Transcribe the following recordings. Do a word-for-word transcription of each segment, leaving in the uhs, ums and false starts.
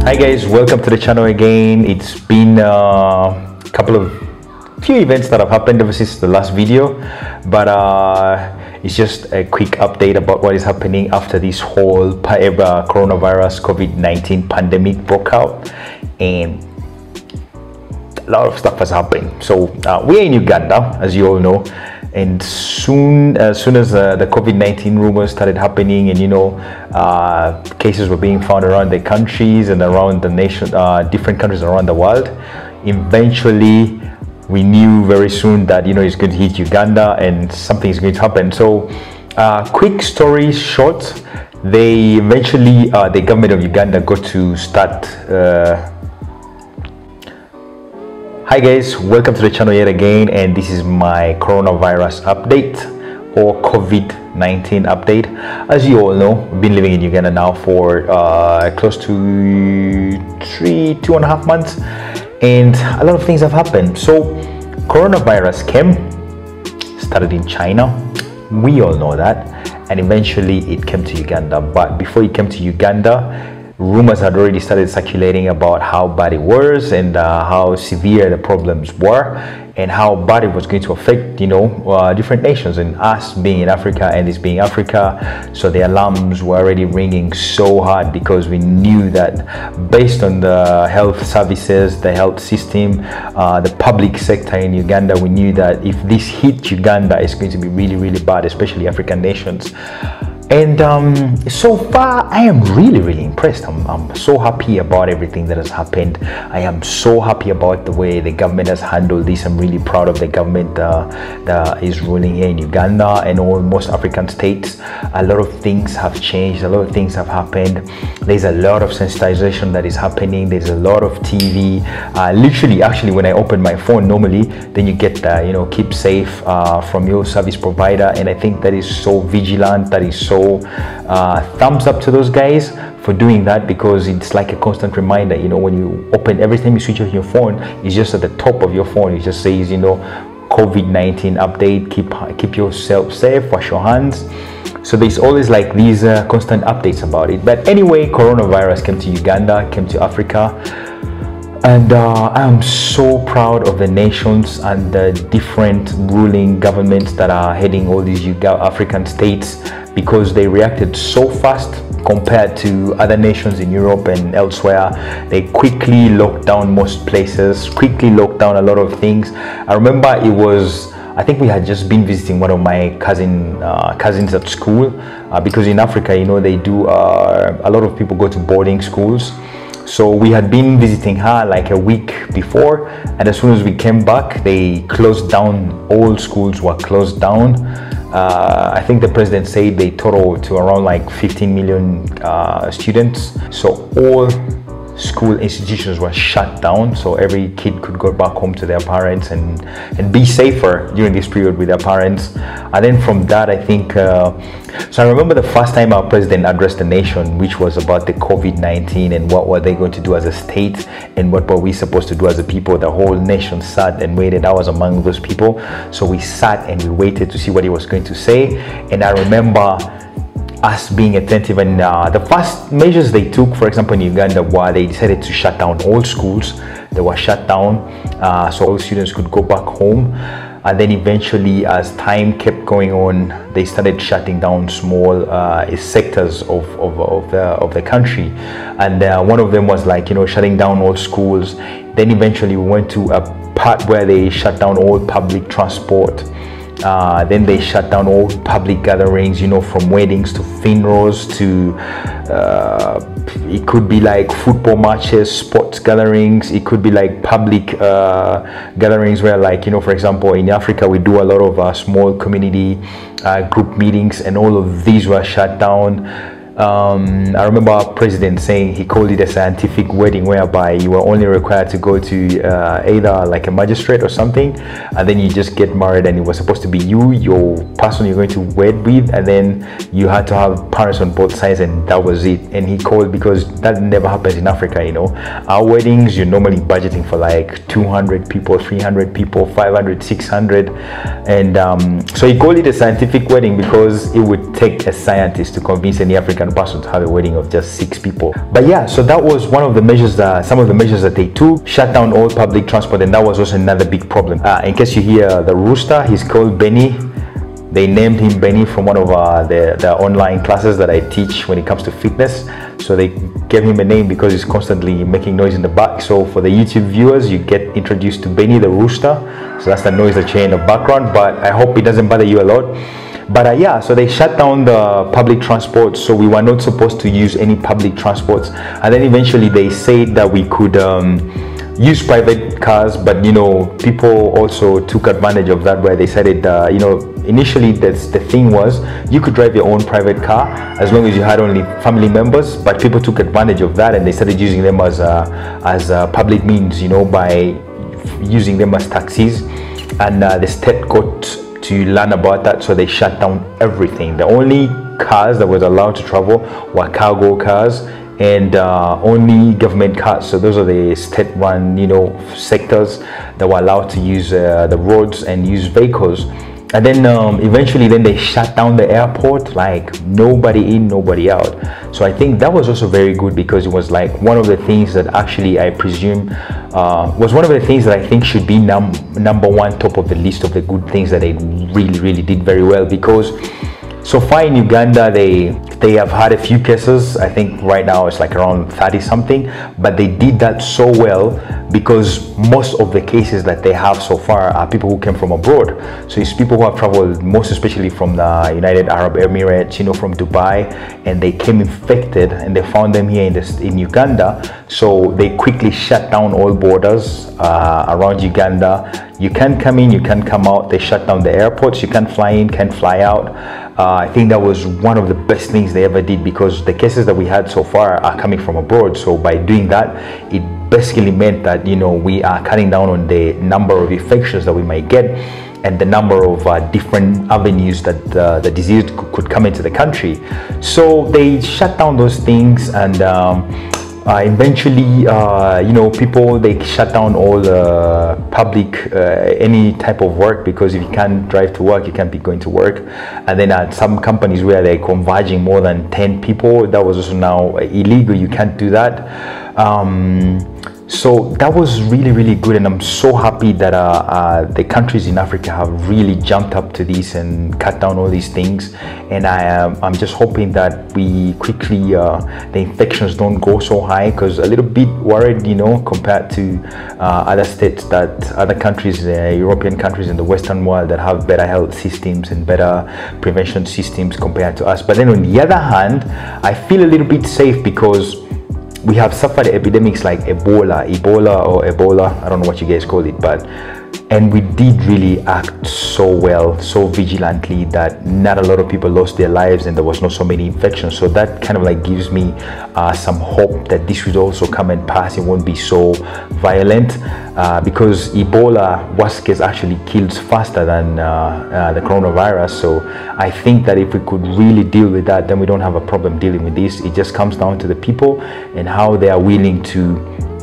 Hi guys, welcome to the channel again. It's been uh, a couple of few events that have happened ever since the last video, but uh, it's just a quick update about what is happening after this whole uh, coronavirus COVID nineteen pandemic broke out, and a lot of stuff has happened. So uh, we're in Uganda, as you all know, and soon as soon as uh, the COVID nineteen rumors started happening, and you know uh, cases were being found around the countries and around the nation, uh, different countries around the world, eventually we knew very soon that you know it's going to hit Uganda and something is going to happen. So uh, quick story short, they eventually uh, the government of Uganda got to start uh, Hi guys, welcome to the channel yet again, and this is my coronavirus update or COVID nineteen update. As you all know, we've been living in Uganda now for uh, close to three, two and a half months, and a lot of things have happened. So coronavirus came, started in China, we all know that, and eventually it came to Uganda. But before it came to Uganda, rumors had already started circulating about how bad it was and uh, how severe the problems were and how bad it was going to affect, you know, uh, different nations, and us being in Africa and this being Africa. So the alarms were already ringing so hard because we knew that based on the health services, the health system, uh, the public sector in Uganda, we knew that if this hit Uganda, it's going to be really, really bad, especially African nations. And um, so far, I am really, really impressed. I'm, I'm so happy about everything that has happened. I am so happy about the way the government has handled this. I'm really proud of the government uh, that is ruling here in Uganda and all most African states. A lot of things have changed. A lot of things have happened. There's a lot of sensitization that is happening. There's a lot of T V. Uh, literally, actually, when I open my phone normally, then you get, uh, you know, keep safe uh, from your service provider. And I think that is so vigilant. That is so So uh, thumbs up to those guys for doing that, because it's like a constant reminder. You know, when you open, every time you switch on your phone, it's just at the top of your phone, it just says, you know, COVID nineteen update, keep keep yourself safe, wash your hands. So there's always like these uh, constant updates about it. But anyway, coronavirus came to Uganda, came to Africa, and uh, I'm so proud of the nations and the different ruling governments that are heading all these African states, because they reacted so fast compared to other nations in Europe and elsewhere. They quickly locked down most places, quickly locked down a lot of things. I remember it was, I think we had just been visiting one of my cousin uh, cousins at school, uh, because in Africa, you know, they do, uh, a lot of people go to boarding schools. So we had been visiting her like a week before, and as soon as we came back, they closed down. All schools were closed down. Uh, I think the president said they total to around like fifteen million uh, students. So all school institutions were shut down, so every kid could go back home to their parents and and be safer during this period with their parents. And then from that, I think uh, so I remember the first time our president addressed the nation, which was about the COVID nineteen and what were they going to do as a state and what were we supposed to do as a people. The whole nation sat and waited. I was among those people, so we sat and we waited to see what he was going to say. And I remember us being attentive, and uh, the first measures they took, for example in Uganda, were they decided to shut down all schools. They were shut down, uh, so all students could go back home. And then eventually, as time kept going on, they started shutting down small uh, sectors of, of, of, the, of the country. And uh, one of them was like, you know, shutting down all schools. Then eventually we went to a part where they shut down all public transport. Uh, then they shut down all public gatherings, you know, from weddings to funerals to uh, it could be like football matches, sports gatherings. It could be like public uh, gatherings where, like, you know, for example, in Africa we do a lot of uh, small community uh, group meetings, and all of these were shut down. Um, I remember our president saying he called it a scientific wedding, whereby you were only required to go to uh, either like a magistrate or something, and then you just get married, and it was supposed to be you, your person you're going to wed with, and then you had to have parents on both sides, and that was it. And he called, because that never happens in Africa, you know. Our weddings, you're normally budgeting for like two hundred people, three hundred people, five hundred, six hundred, and um, so he called it a scientific wedding because it would take a scientist to convince any African one person to have a wedding of just six people. But yeah, so that was one of the measures, that, some of the measures that they took, shut down all public transport, and that was also another big problem. Uh, in case you hear the rooster, he's called Benny. They named him Benny from one of uh, the, the online classes that I teach when it comes to fitness. So they gave him a name because he's constantly making noise in the back. So for the YouTube viewers, you get introduced to Benny the rooster. So that's the noise that you hear in the background, but I hope it doesn't bother you a lot. But uh, yeah, so they shut down the public transport, so we were not supposed to use any public transports. And then eventually they said that we could um, use private cars, but you know, people also took advantage of that, where they said it, uh, you know, initially that's the thing was you could drive your own private car as long as you had only family members, but people took advantage of that and they started using them as a, as a public means, you know, by using them as taxis. And uh, the state got to learn about that, so they shut down everything. The only cars that was allowed to travel were cargo cars and uh, only government cars. So those are the state-run, you know, sectors that were allowed to use uh, the roads and use vehicles. And then um, eventually then they shut down the airport, like nobody in, nobody out. So I think that was also very good, because it was like one of the things that actually I presume uh, was one of the things that I think should be num number one top of the list of the good things that they really, really did very well. Because so far in Uganda, they they have had a few cases. I think right now it's like around thirty something, but they did that so well because most of the cases that they have so far are people who came from abroad. So it's people who have traveled, most especially from the United Arab Emirates, you know, from Dubai, and they came infected and they found them here in this in Uganda. So they quickly shut down all borders uh, around Uganda. You can't come in, you can't come out. They shut down the airports. You can't fly in, can't fly out. Uh, I think that was one of the best things they ever did, because the cases that we had so far are coming from abroad. So by doing that, it basically meant that, you know, we are cutting down on the number of infections that we might get and the number of uh, different avenues that uh, the disease could come into the country. So they shut down those things, and um, Uh, eventually, uh, you know, people, they shut down all the public, uh, any type of work, because if you can't drive to work, you can't be going to work. And then at some companies where they're converging more than ten people, that was also now illegal. You can't do that. Um, so that was really, really good, and I'm so happy that uh, uh, the countries in Africa have really jumped up to this and cut down all these things. And I am I'm just hoping that we quickly uh, the infections don't go so high, because a little bit worried, you know, compared to uh, other states, that other countries, uh, European countries in the Western world, that have better health systems and better prevention systems compared to us. But then on the other hand, I feel a little bit safe, because we have suffered epidemics like Ebola, Ebola or Ebola, I don't know what you guys call it, but and we did really act so well, so vigilantly, that not a lot of people lost their lives and there was not so many infections. So that kind of like gives me uh, some hope that this will also come and pass. It won't be so violent, uh, because Ebola, worst case, actually kills faster than uh, uh, the coronavirus. So I think that if we could really deal with that, then we don't have a problem dealing with this. It just comes down to the people and how they are willing to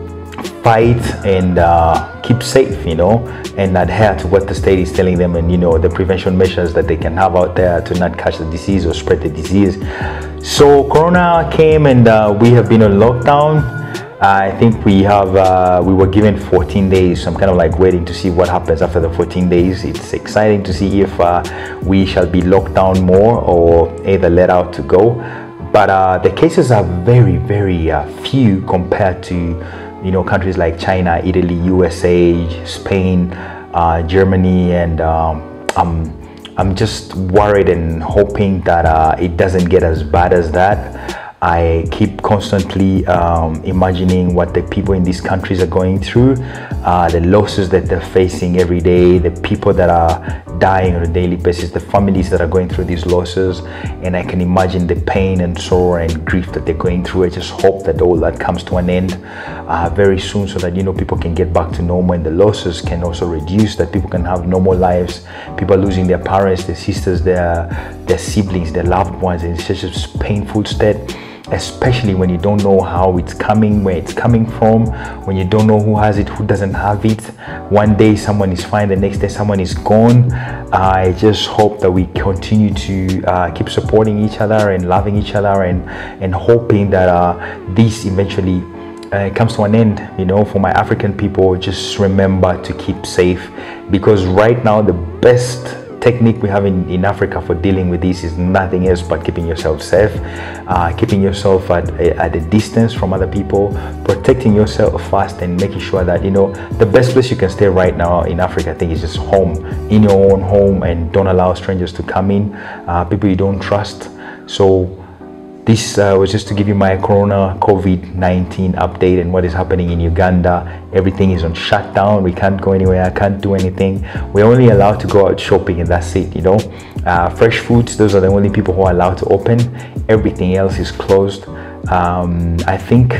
fight and uh, keep safe, you know, and adhere to what the state is telling them, and, you know, the prevention measures that they can have out there to not catch the disease or spread the disease. So Corona came, and uh, we have been on lockdown. I think we have uh, we were given fourteen days. So I'm kind of like waiting to see what happens after the fourteen days. It's exciting to see if uh, we shall be locked down more or either let out to go. But uh, the cases are very, very uh, few compared to, you know, countries like China, Italy, U S A, Spain, uh, Germany, and um, I'm, I'm just worried and hoping that uh, it doesn't get as bad as that. I keep constantly um, imagining what the people in these countries are going through, uh, the losses that they're facing every day, the people that are dying on a daily basis, the families that are going through these losses, and I can imagine the pain and sorrow and grief that they're going through. I just hope that all that comes to an end uh, very soon, so that, you know, people can get back to normal and the losses can also reduce, that people can have normal lives. People are losing their parents, their sisters, their, their siblings, their loved ones in such a painful state. especially when you don't know how it's coming, where it's coming from, when you don't know who has it, who doesn't have it. One day someone is fine, the next day someone is gone. I just hope that we continue to uh, keep supporting each other and loving each other, and and hoping that uh, this eventually uh, comes to an end. You know, for my African people, just remember to keep safe, because right now the best technique we have in, in Africa for dealing with this is nothing else but keeping yourself safe, uh, keeping yourself at, at a distance from other people, protecting yourself first, and making sure that, you know, the best place you can stay right now in Africa, I think, is just home, in your own home, and don't allow strangers to come in, uh, people you don't trust. So this uh, was just to give you my Corona COVID nineteen update and what is happening in Uganda. Everything is on shutdown. We can't go anywhere. I can't do anything. We're only allowed to go out shopping, and that's it, you know. Uh, fresh foods, those are the only people who are allowed to open. Everything else is closed. Um, I think,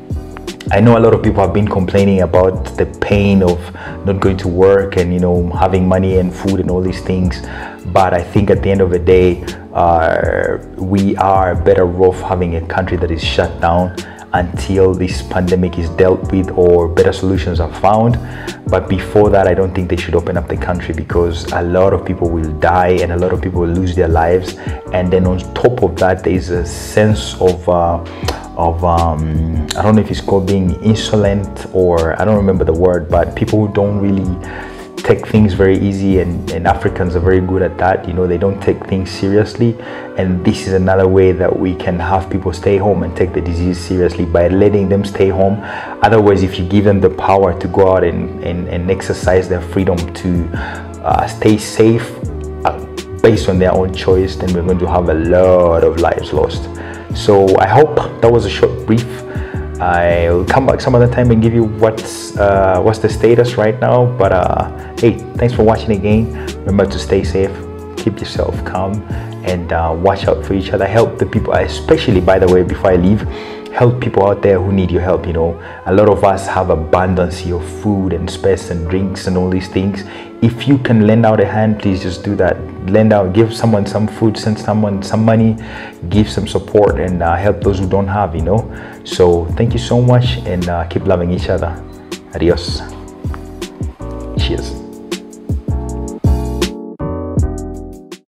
I know a lot of people have been complaining about the pain of not going to work and, you know, having money and food and all these things. But I think at the end of the day, uh, we are better off having a country that is shut down until this pandemic is dealt with or better solutions are found. But before that, I don't think they should open up the country, because a lot of people will die and a lot of people will lose their lives. And then on top of that, there is a sense of uh, of um, I don't know if it's called being insolent, or I don't remember the word, but people who don't really take things very easy, and, and Africans are very good at that. You know, they don't take things seriously, and this is another way that we can have people stay home and take the disease seriously, by letting them stay home. Otherwise, if you give them the power to go out and, and, and exercise their freedom to uh, stay safe uh, based on their own choice, then we're going to have a lot of lives lost. So I hope that was a short brief. I'll come back some other time and give you what's uh, what's the status right now. But uh, hey, thanks for watching again. Remember to stay safe, keep yourself calm, and uh, watch out for each other. Help the people, especially, by the way, before I leave, help people out there who need your help. You know, a lot of us have abundance of food and space and drinks and all these things. If you can lend out a hand, please just do that. Lend out, give someone some food, send someone some money, give some support, and uh, help those who don't have, you know. So thank you so much, and uh, keep loving each other. Adios. Cheers.